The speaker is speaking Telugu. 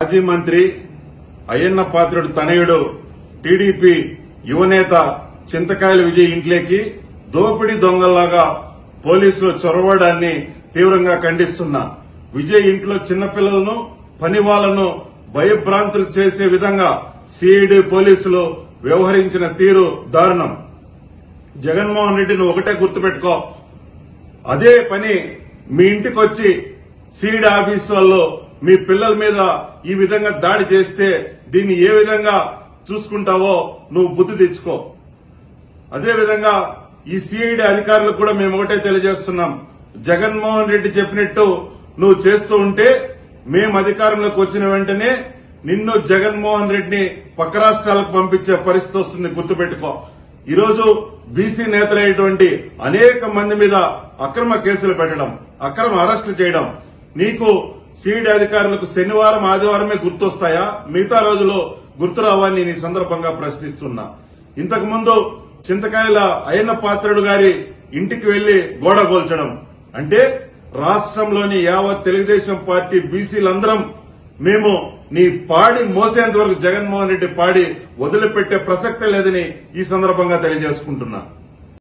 మాజీ మంత్రి అయ్యన్న పాత్రుడు తనయుడు టీడీపీ యువనేత చింతకాయల విజయ్ ఇంట్లోకి దోపిడీ దొంగల్లాగా పోలీసులు చొరవడాన్ని తీవ్రంగా ఖండిస్తున్నా. విజయ్ ఇంట్లో చిన్నపిల్లలను పనివాళ్లను భయభ్రాంతులు చేసే విధంగా సిఐడి పోలీసులు వ్యవహరించిన తీరు దారుణం. జగన్మోహన్ రెడ్డి నువ్వు ఒకటే గుర్తుపెట్టుకో, అదే పని మీ ఇంటికి వచ్చి సిఐడి ఆఫీస్ వాళ్ళు మీ పిల్లల మీద ఈ విధంగా దాడి చేస్తే దీన్ని ఏ విధంగా చూసుకుంటావో నువ్వు బుద్ధి తెచ్చుకో. అదేవిధంగా ఈ సిఐడి అధికారులకు కూడా మేము ఒకటే తెలియజేస్తున్నాం, జగన్మోహన్ రెడ్డి చెప్పినట్టు నువ్వు చేస్తూ ఉంటే మేము అధికారంలోకి వచ్చిన వెంటనే నిన్ను జగన్మోహన్ రెడ్డిని పక్క రాష్ట్రాలకు పంపించే పరిస్థితి వస్తుంది, గుర్తుపెట్టుకో. ఈరోజు బీసీ నేతలైనటువంటి అనేక మంది మీద అక్రమ కేసులు పెట్టడం, అక్రమ అరెస్టులు చేయడం, నీకు సిఐడి అధికారులకు శనివారం ఆదివారమే గుర్తొస్తాయా? మిగతా రోజులు గుర్తురావని నేను ఈ సందర్భంగా ప్రశ్నిస్తున్నా. ఇంతకుముందు చింతకాయల అయ్యన్న పాత్రుడు గారి ఇంటికి వెళ్లి గోడ కూల్చడం అంటే రాష్ట్రంలోని యావత్ తెలుగుదేశం పార్టీ బీసీలందరం మేము నీ పాడి మోసేంత వరకు జగన్మోహన్ రెడ్డి పాడి వదిలిపెట్టే ప్రసక్తే లేదని ఈ సందర్భంగా తెలియజేసుకుంటున్నా.